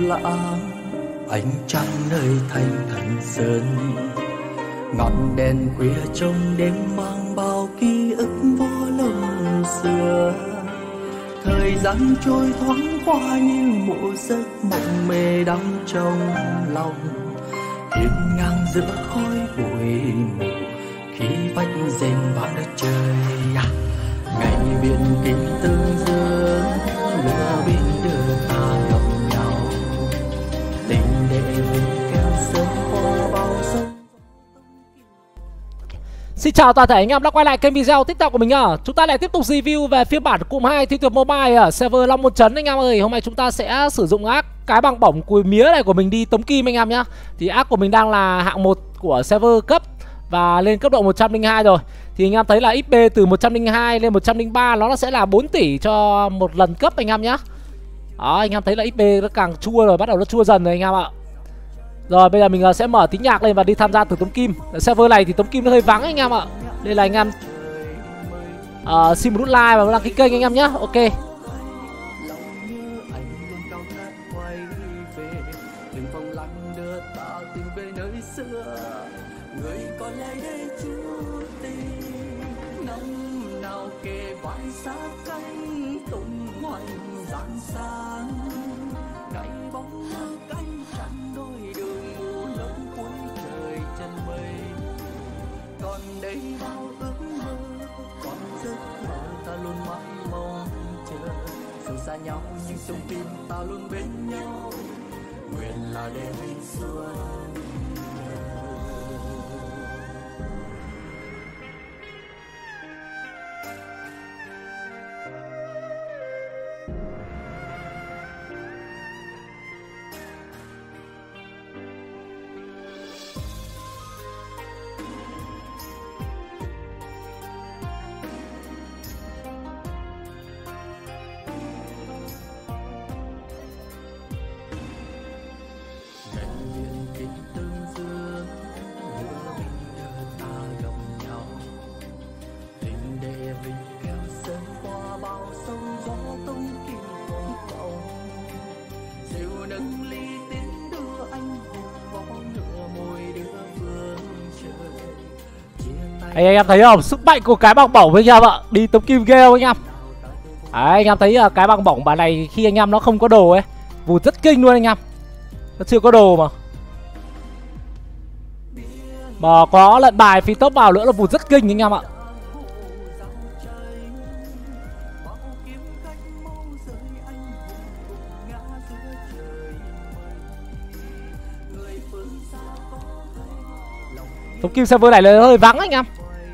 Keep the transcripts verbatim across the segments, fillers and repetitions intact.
lãng, ánh trăng nơi thành thần sơn. Ngọn đèn khuya trong đêm mang bao ký ức vô lòng xưa. Thời gian trôi thoáng qua như một giấc mộng mê đắm trong lòng. Hiên ngang giữa khói bụi mù khi vách rền vang đất trời. Ngày biển kín tương dương, lửa bên đưa ta gặp nhau. Tình đệ mình kéo sớm qua bao sông. Xin chào toàn thể anh em đã quay lại kênh video TikTok của mình nhá. Chúng ta lại tiếp tục review về phiên bản cụm hai Thi Tuyệt Mobile ở server Long Môn Trấn anh em ơi. Hôm nay chúng ta sẽ sử dụng ác cái bằng bổng cùi mía này của mình đi tống kim anh em nhá. Thì ác của mình đang là hạng một của server cấp và lên cấp độ một trăm linh hai rồi. Thì anh em thấy là ích pê từ một trăm linh hai lên một trăm linh ba nó sẽ là bốn tỷ cho một lần cấp anh em nhá. Đó, anh em thấy là ích pê nó càng chua rồi, bắt đầu nó chua dần rồi anh em ạ. Rồi bây giờ mình sẽ mở tiếng nhạc lên và đi tham gia thử tống kim. Ở server này thì tống kim nó hơi vắng anh em ạ. Đây là anh em uh, xin một nút like và đăng ký kênh anh em nhé. Ok. Xa nhau nhưng trong tim ta luôn bên nhau, nguyện là đêm xuân. Anh, anh em thấy không? Sức mạnh của cái bằng bổng với anh em ạ. Đi tống kim ghê không anh em? Đấy, anh em thấy là cái bằng bổng bản này khi anh em nó không có đồ ấy, vụt rất kinh luôn anh em. Nó chưa có đồ mà. Mà có lận bài phi tốc vào nữa là vụt rất kinh anh em ạ. Tống kim server này là hơi vắng anh em.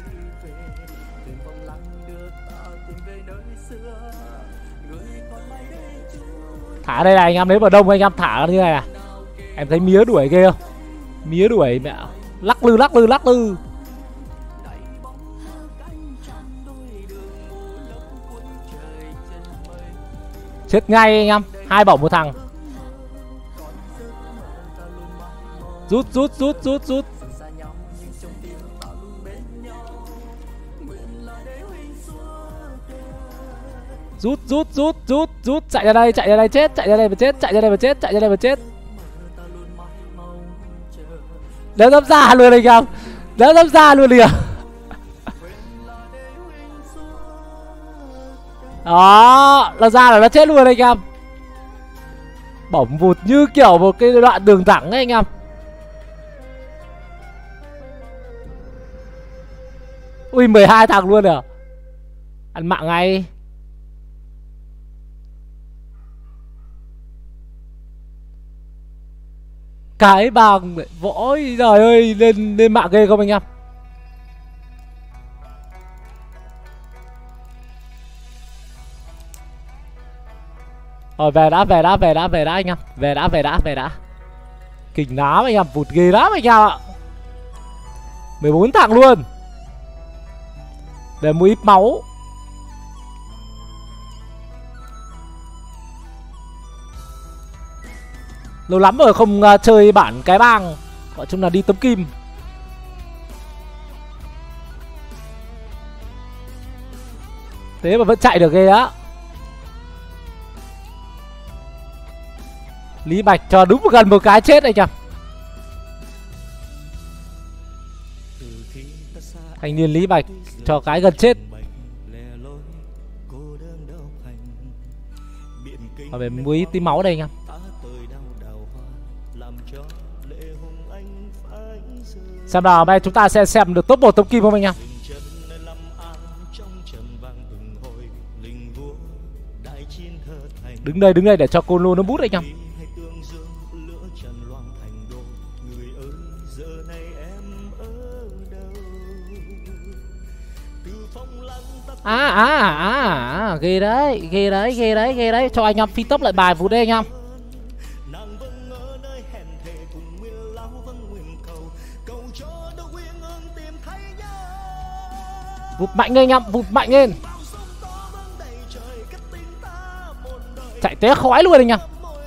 Thả đây này anh em, lấy vào đông anh em thả như này này. Em thấy mía đuổi ghê không? Mía đuổi mẹ lắc lư lắc lư lắc lư. Chết ngay anh em, hai bổng một thằng. Rút rút rút rút rút. Rút rút rút rút rút, chạy ra đây, chạy ra đây chết, chạy ra đây mà chết, chạy ra đây mà chết, chạy ra đây mà chết. Đéo dám ra luôn anh em, đéo dám ra luôn liền. Đó, nó ra là nó chết luôn anh em. Bổng vụt như kiểu một cái đoạn đường thẳng ấy anh em. Ui, mười hai thằng luôn à. Ăn mạng ngay. Cái bằng vỗi trời ơi, lên lên mạng ghê không anh em? Rồi về đã, về đã, về đã, về đã anh em. Về đã, về đã, về đã. Kinh lắm anh em, vụt ghê lắm anh em ạ. mười bốn thằng luôn. Để mua ít máu. Lâu lắm rồi không uh, chơi bản cái bang. Gọi chung là đi tống kim. Thế mà vẫn chạy được ghê á. Lý Bạch cho đúng gần một cái chết anh em. Thanh niên Lý Bạch cho cái gần chết. Ở bên mũi tí máu đây anh em. Xem nào, hôm nay chúng ta sẽ xem được top một tống kim không anh em? Đứng đây, đứng đây để cho cô lô nó bút anh em. À à à, à ghê đấy, ghê đấy, ghê đấy, ghê đấy. Cho anh em phi tốc lại bài vụ đây anh em. Vụt mạnh lên anh em, vụt mạnh lên. Chạy té khói luôn anh em.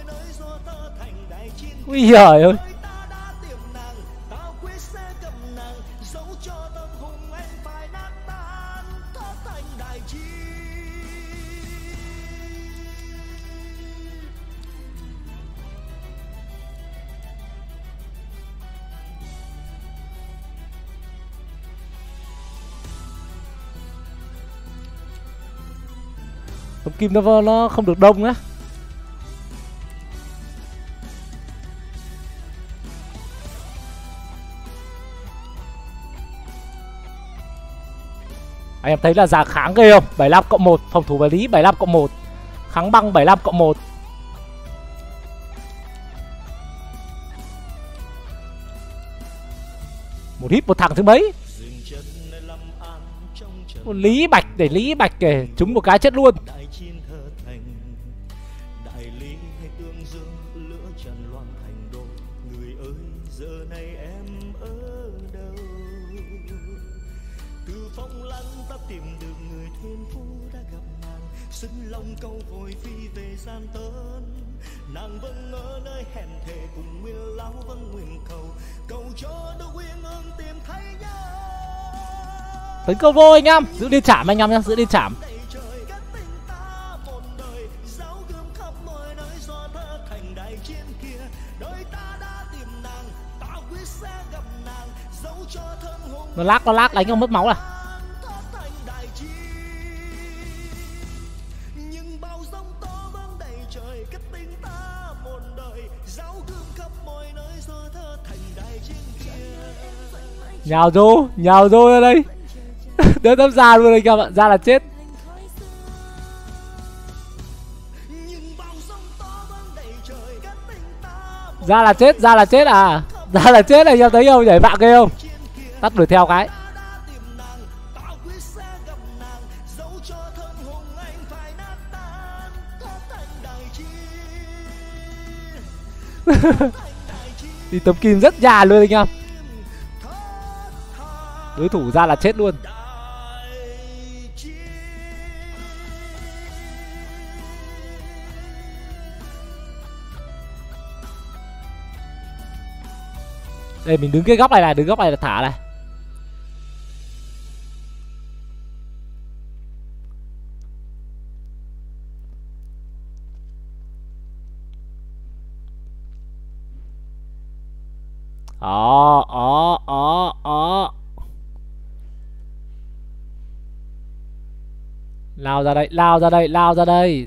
Ui giời ơi. Tống kim nó nó không được đông á. Anh em thấy là giá kháng ghê không? bảy mươi lăm cộng một, phòng thủ vật lý bảy mươi lăm cộng một, kháng băng bảy mươi lăm cộng một. Một hit một thằng thứ mấy. Một Lý Bạch để Lý Bạch kể trúng một cái chết luôn. Xứng lòng câu vội phi về gian tớn, nàng vẫn ở nơi hẹn thề cùng nguyên lão vẫn nguyện cầu, cầu cho được uyên ương tìm thấy nhau. Tấn công vô anh em, giữ đi chạm anh em nhá, giữ đi chạm. Nó lác, nó lác đánh không mất máu à. Nhào rô, nhào rô ra đây. Đỡ tấm ra luôn anh em ạ, ra là chết. Ra là chết, ra là chết à. Ra là chết này, em thấy không, nhảy vạ ghê không. Tắt đuổi theo cái. Đi tấm kim rất già luôn anh em. Đối thủ ra là chết luôn. Đây mình đứng cái góc này này, đứng góc này là thả này. Đó, đó, đó, đó. Lao ra đây, lao ra đây, lao ra đây.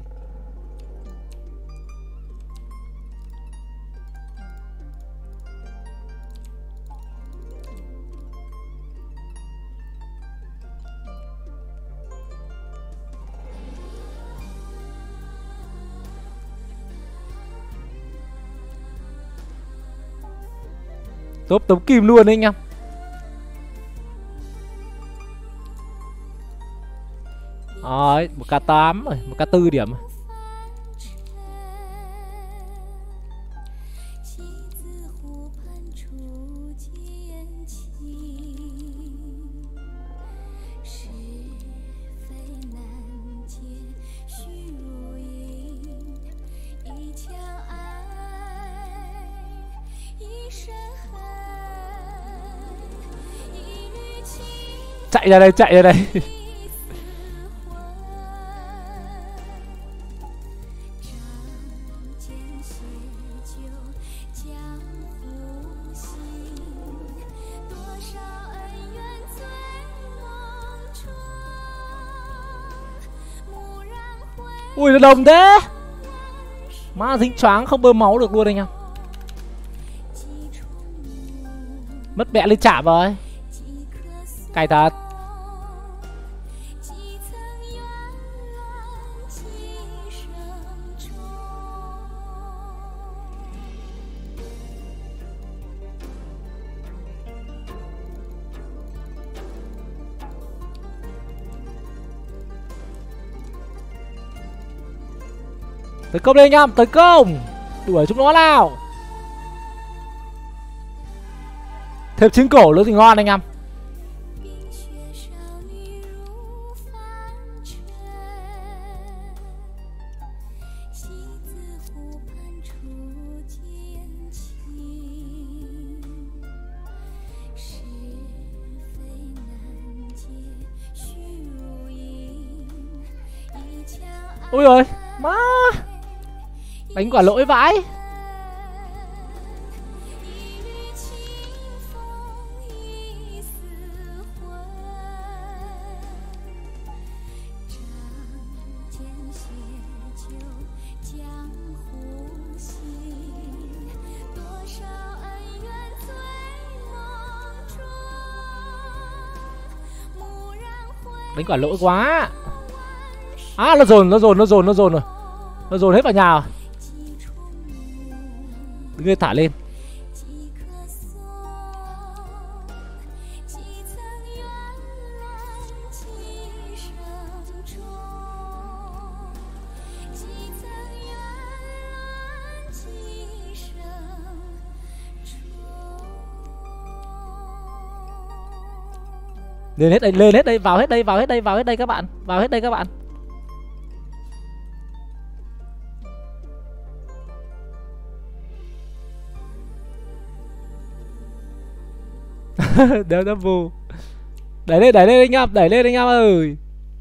Top tống kim luôn đấy anh em. Rồi, một k tám rồi, một k bốn điểm. Chạy ra đây, chạy ra đây. Ui nó đồng thế. Má dính choáng không bơm máu được luôn anh em. Mất mẹ lên chạm rồi. Cay thật. Tấn công đi anh em, tấn công. Đuổi chúng nó nào. Thêm trứng cổ nữa thì ngon anh em. Ôi ơi, má đánh quả lỗi vãi. Đánh quả lỗi quá. À nó dồn, nó dồn, nó dồn, nó dồn rồi. Nó dồn hết vào nhà rồi. Đứng lên thả lên. Lên hết đây, lên hết đây, vào hết đây, vào hết đây, vào hết đây các bạn. Vào hết đây các bạn. Đéo đắp vù. Đẩy lên, đẩy lên anh em, đẩy lên anh em ơi.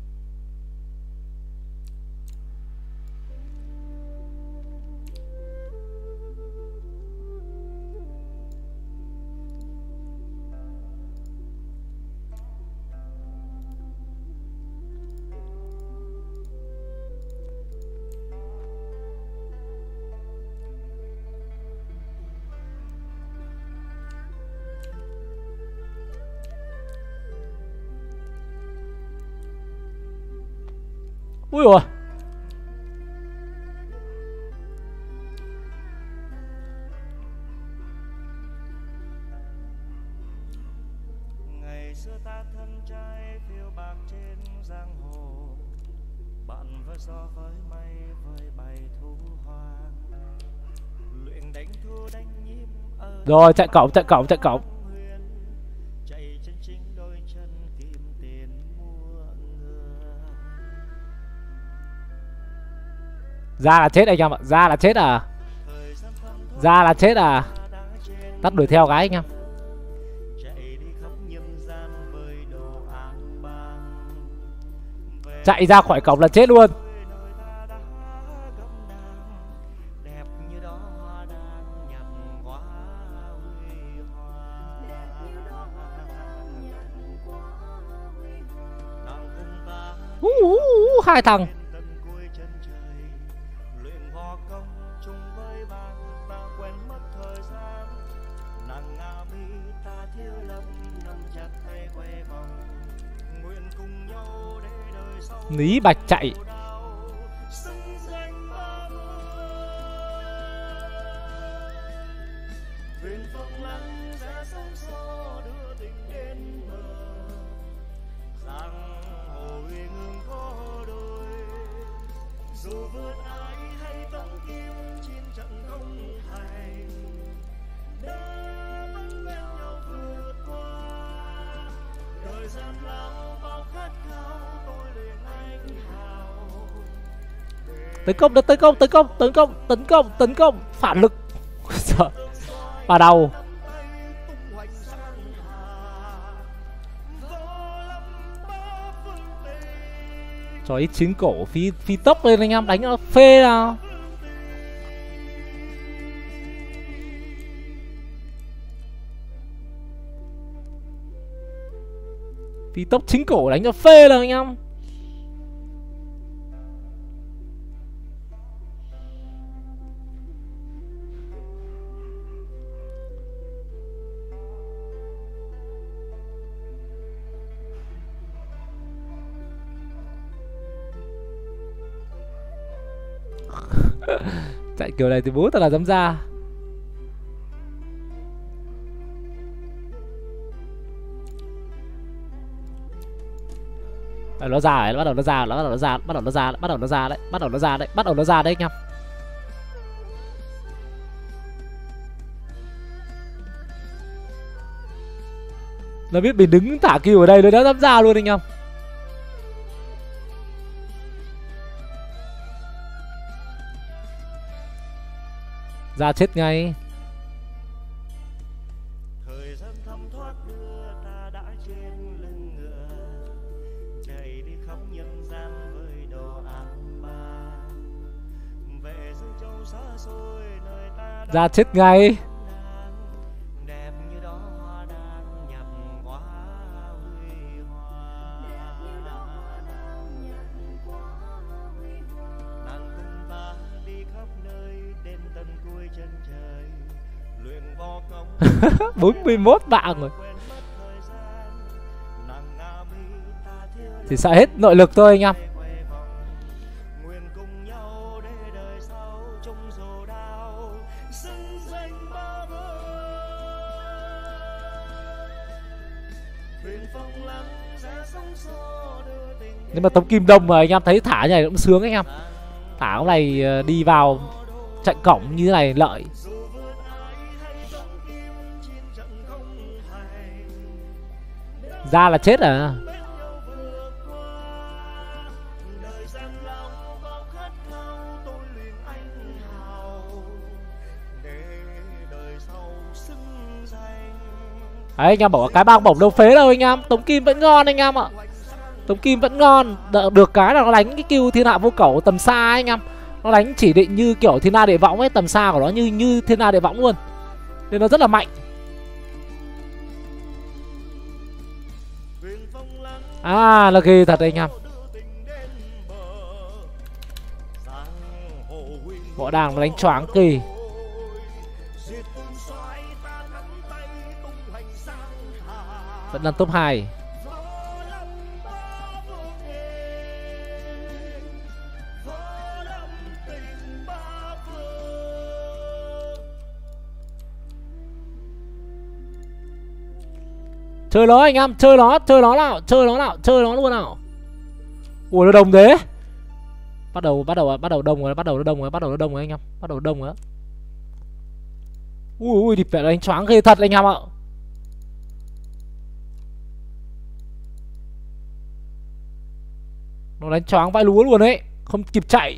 Ui ôi. Ngày xưa ta thân trai phiêu bạc trên giang hồ, bạn với gió với mây với bầy thú hoang, luyện đánh thu đánh nhím ở rồi chạy cổng, chạy cổng, chạy cổng. chạy chân chính đôi chân kim tiền mua ngựa. Ra là chết anh em ạ, ra là chết à. Ra là chết à. Tắt đuổi theo gái anh em. Chạy ra khỏi cổng là chết luôn. Uh, uh, uh, hai thằng. Lý Bạch chạy. Tấn công, tấn công, tấn công, tấn công, tấn công, tấn công, phản lực. Vào đầu. Cho ít chín cổ phi phi tốc lên anh em, đánh nó phê nào. Phi tốc chính cổ đánh cho phê là anh em. Chạy kiểu này thì bố thật là dám ra. Đấy, nó ra đấy, bắt đầu nó ra, nó bắt đầu nó ra, bắt đầu nó ra, bắt đầu nó ra đấy, bắt đầu nó ra đấy, bắt đầu nó ra đấy anh em. Nó biết mình đứng thả kill ở đây, nó đã dám ra luôn anh em. Ra chết ngay. Thời gian thấm thoát đưa ta đã trên lưng ngựa, chạy đi khắp nhân gian với đồ ăn ba. Về Dương Châu xa xôi nơi ta đã Ra chết ngay. đẹp như đó hoa đang nhập hoa huy hoa. Nàng cùng ta đi khắp nơi đến tận cuối chân trời, luyện võ công bốn mươi mốt bạn rồi. Chỉ sợ hết nội lực thôi anh em. nguyện cùng nhau để đời sau chung dù đau xứng danh ba vợ. Thuyền phong lắng ra sóng xô đưa tình. Nhưng mà tấm kim đông mà anh em thấy thả như này cũng sướng anh em. Thả cái này đi vào chạy cổng như thế này lợi. Ra là chết à. Đấy anh em bảo cái băng bổng đâu phế đâu anh em. Tống kim vẫn ngon anh em ạ. Tống kim vẫn ngon. Được, được cái là nó đánh cái kill thiên hạ vô cẩu tầm xa ấy, anh em. Nó đánh chỉ định như kiểu thiên hạ địa võng ấy. Tầm xa của nó như như thiên hạ địa võng luôn. Nên nó rất là mạnh. À là ghê thật anh em. Võ đàng nó đánh choáng kỳ. Vẫn là top hai. Chơi nó anh em, chơi nó, chơi nó nào, chơi nó nào, chơi nó luôn nào. Ủa nó đồng thế. Bắt đầu bắt đầu bắt đầu đông rồi, bắt đầu nó đông rồi, bắt đầu nó đông rồi anh em, bắt đầu đông rồi. Ui ui, thì phải đánh choáng ghê thật anh em ạ. Nó đánh choáng vãi lúa luôn ấy, không kịp chạy.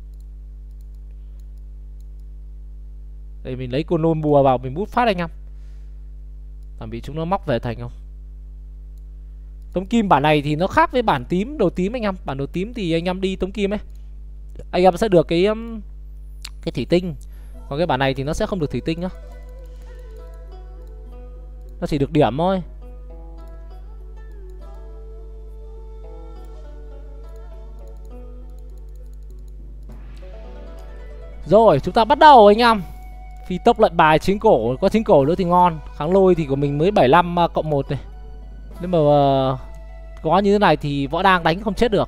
Đây mình lấy con nôn bùa vào mình bút phát anh em. Làm bị chúng nó móc về thành không. Tống kim bản này thì nó khác với bản tím, đồ tím anh em. Bản đồ tím thì anh em đi tống kim ấy, anh em sẽ được cái um, cái thủy tinh. Còn cái bản này thì nó sẽ không được thủy tinh nhá. Nó chỉ được điểm thôi. Rồi chúng ta bắt đầu anh em. Phi tốc lận bài chính cổ, có chính cổ nữa thì ngon. Kháng lôi thì của mình mới bảy mươi lăm cộng một này. Nếu mà uh, có như thế này thì võ đang đánh không chết được.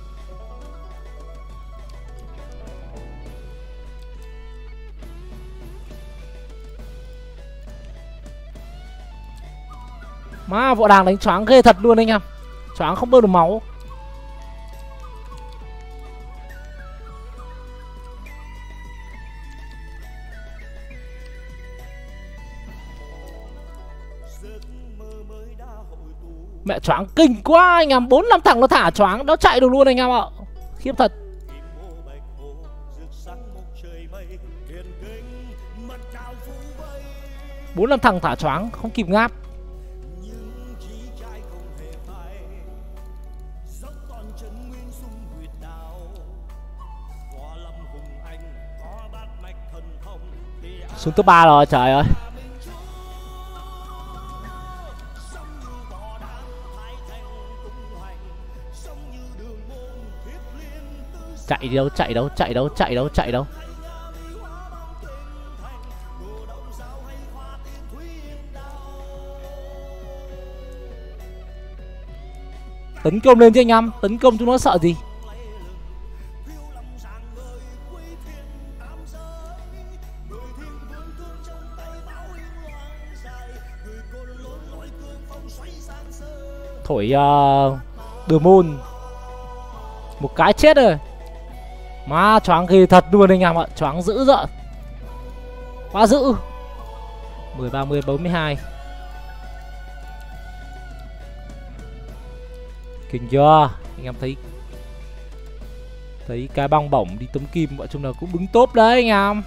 Má võ đang đánh choáng ghê thật luôn anh em. Choáng không bơm được máu. Mẹ choáng kinh quá anh em. Bốn năm thằng nó thả choáng, nó chạy được luôn anh em ạ. Khiếp thật. Bốn năm thằng thả choáng không kịp ngáp. Xuống top ba rồi trời ơi. Chạy đâu, chạy đâu, chạy đâu, chạy đâu, chạy đâu. Tấn công lên chứ anh em. Tấn công chúng nó sợ gì. thổi uh, The Moon. Một cái chết rồi. Má choáng ghê thật luôn anh em ạ. Choáng dữ dợn. Quá dữ. Mười ba mươi bốn mươi hai. Kinh chưa? Anh em thấy thấy cái băng bổng đi tấm kim bọn chúng là cũng đứng top đấy anh em.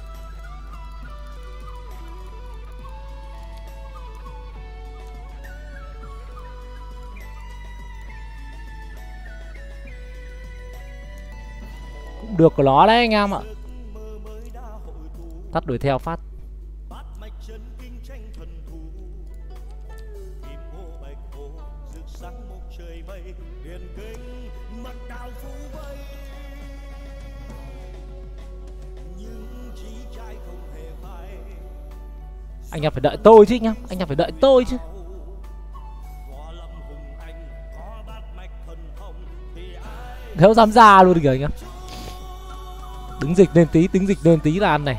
Cũng được của nó đấy anh em ạ. Tắt đuổi theo phát. Anh em phải đợi tôi chứ anh em, anh em phải đợi tôi chứ. Nếu dám ra luôn kìa anh em. Đứng dịch lên tí, đứng dịch lên tí là ăn này.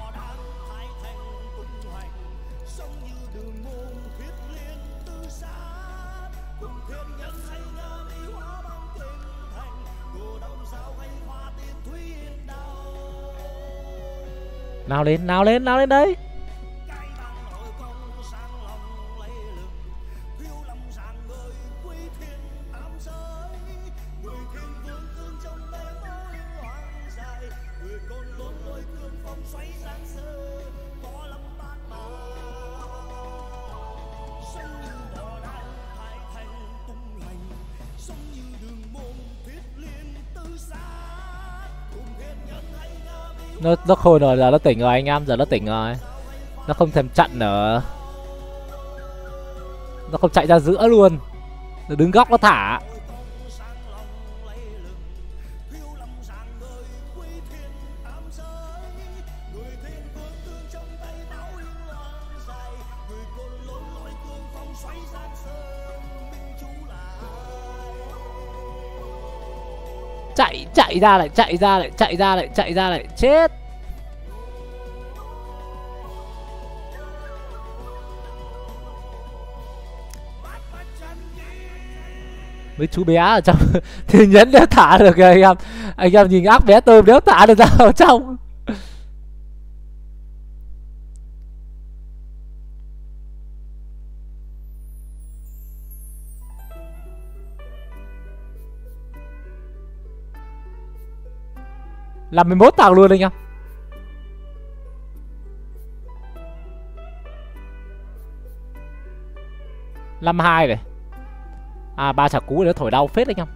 Nào lên, nào lên, nào lên đấy. Nó, nó khôi rồi, giờ nó tỉnh rồi anh em, giờ nó tỉnh rồi. Nó không thèm chặn nữa. Nó không chạy ra giữa luôn. Nó đứng góc nó thả. Chạy, chạy ra lại, chạy ra lại, chạy ra lại, chạy ra lại, chết. Mấy chú bé ở trong thì nhấn đéo thả được kìa anh em. Anh em nhìn ác bé tôm đéo thả được ra ở trong. Làm mười mốt thằng luôn anh em. năm hai này. À ba chả cú để thổi đau phết anh em.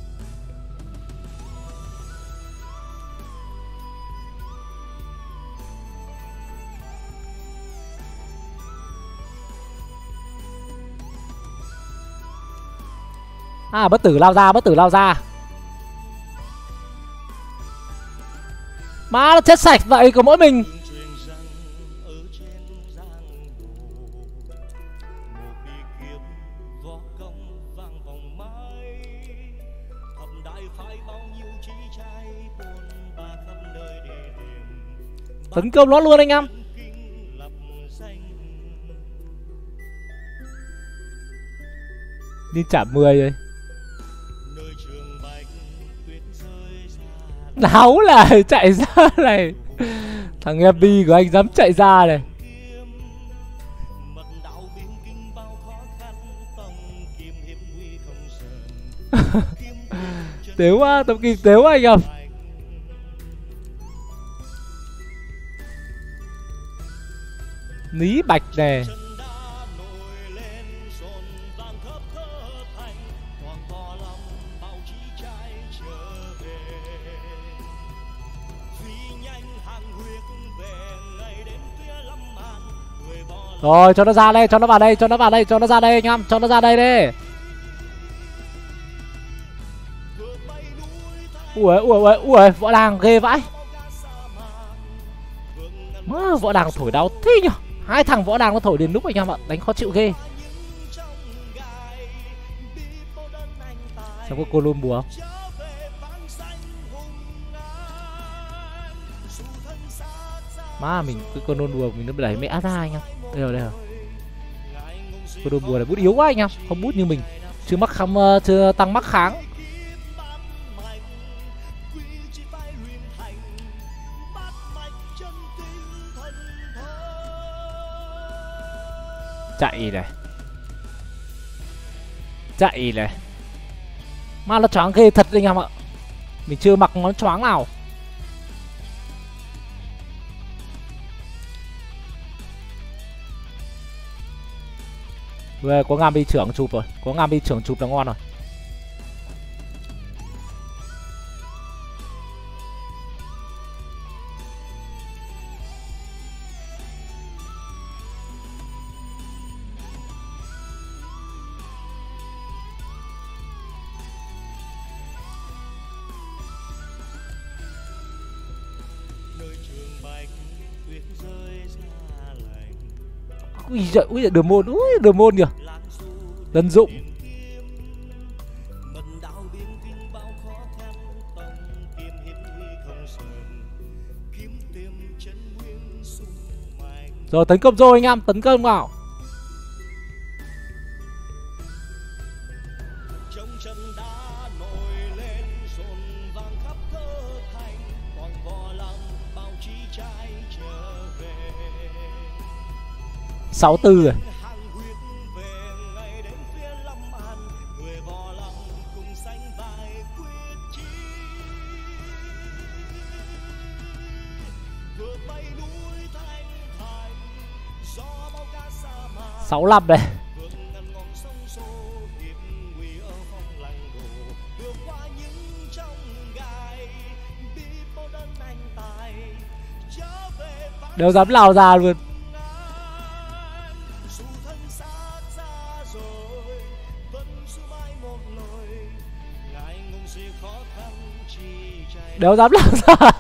À bất tử lao ra, bất tử lao ra. Má nó chết sạch vậy của mỗi mình. Tấn công nó luôn anh em. Đi trả mười rồi. Náo lại, chạy ra này. Thằng em bi của anh dám chạy ra này. Tếu quá, tấm kim tếu quá anh em. Ní bạch này. Rồi cho nó ra đây, cho nó vào đây, cho nó vào đây, cho nó ra đây anh em, cho nó ra đây đi. Ui ui ui ui, võ đàng ghê vãi. Má, võ đàng thổi đau thế nhở. Hai thằng võ đàng nó thổi đến lúc anh em ạ, đánh khó chịu ghê. Sao có cô luôn bùa không? Má mình cái con nôn bùa mình nó bị đẩy mẹ ra anh em. Đây rồi đây rồi. Con nôn bùa này bút yếu quá anh em, không bút như mình. Chưa mắc khăm, chưa tăng mắc kháng. Chạy này. Chạy này. Mà nó choáng ghê thật anh em ạ. Mình chưa mặc nó choáng nào. Về có ngam bi trưởng chụp rồi. Có ngam bi trưởng chụp là ngon rồi. Ui giời, ui giời, đường môn, ui đường môn kìa. Dân dụng. Rồi tấn công rồi anh em, tấn công vào. Sáu tư rồi. Sáu lăm đây. Đều dám lao ra luôn. Đều dám làm ra.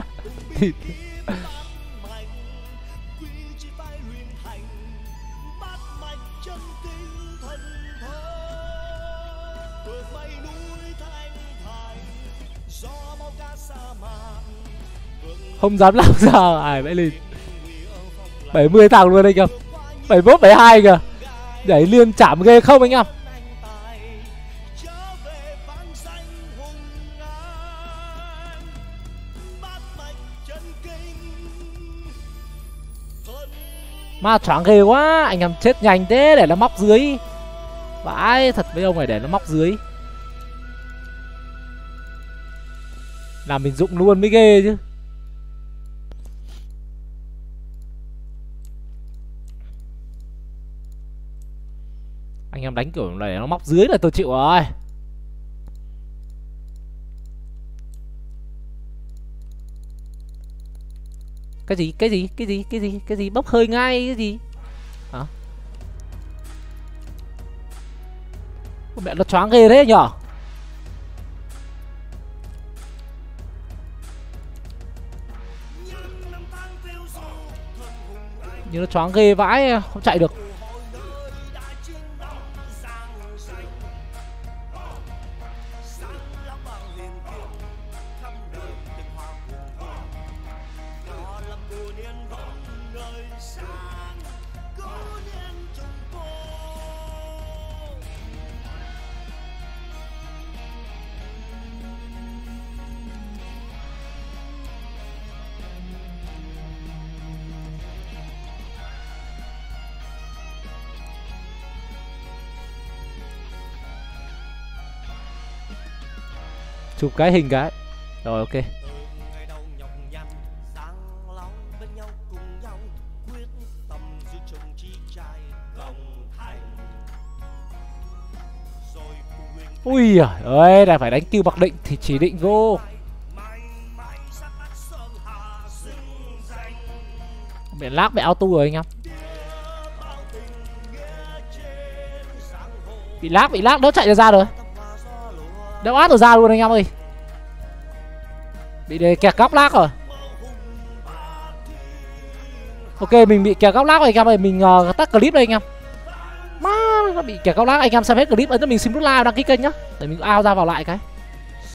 Không dám làm ra. Ai vãi lên. bảy mươi thằng luôn anh em. bảy mươi mốt, bảy mươi hai kìa. Nhảy liên chạm ghê không anh em. Mà choáng ghê quá. Anh em chết nhanh thế để nó móc dưới. Vãi thật với ông này để nó móc dưới. Làm mình dụng luôn mới ghê chứ. Anh em đánh kiểu này nó móc dưới là tôi chịu rồi. Cái gì, cái gì, cái gì, cái gì, cái gì, bốc hơi ngay, cái gì. Hả? Mẹ nó choáng ghê thế nhở. Nhưng nó choáng ghê vãi, không chạy được. Chụp cái hình cái. Rồi ok. Ui giời ơi, là phải đánh tiêu mặc định thì chỉ định vô. Mẹ lag mẹ auto rồi anh em. Bị lag, bị lag, đỡ chạy được ra rồi. Đéo át được ra luôn anh em ơi. Bị đề kẹt góc lag rồi. Ok mình bị kẹt góc lag rồi anh em ơi. Mình uh, tắt clip đây anh em. Má nó bị kẹt góc lag. Anh em xem hết clip ấn cho mình xin nút like đăng ký kênh nhá. Để mình out ra vào lại cái.